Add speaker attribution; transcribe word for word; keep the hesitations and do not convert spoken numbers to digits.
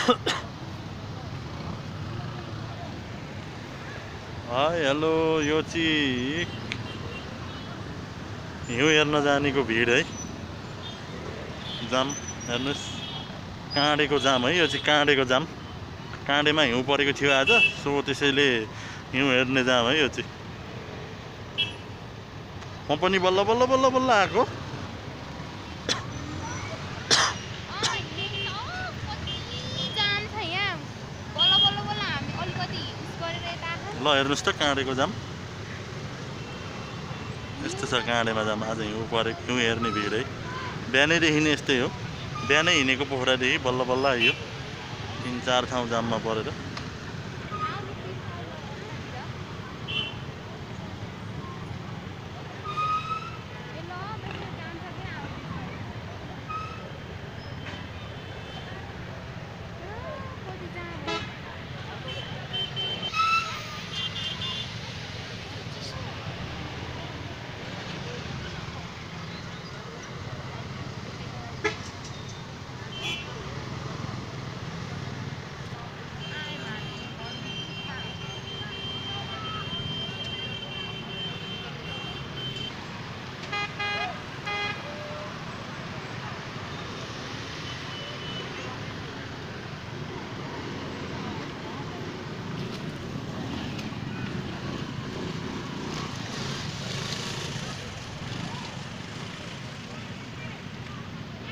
Speaker 1: Hi hello यो चाहिँ हिउँ हेर्न जानेको भिड है। जाम हेर्नुस्, काँडेको जाम है। यो चाहिँ काँडेको जाम। काँडेमा हिउँ परेको थियो आज, सो त्यसैले हिउँ हेर्ने जाम है यो चाहिँ। म पनि बल्ल बल्ल बल्ल बल्ल आएको। ल हेर्नुस् त काँडेको जाम यस्तो छ। काँडेमा जाम आज हिउँ परेको, हिउँ हेर्ने भिड है। बिहानैदेखि नै यस्तै हो। बिहानै हिँडेको पोखरादेखि बल्ल बल्ल आइयो। तिन चार ठाउँ जाममा परेर।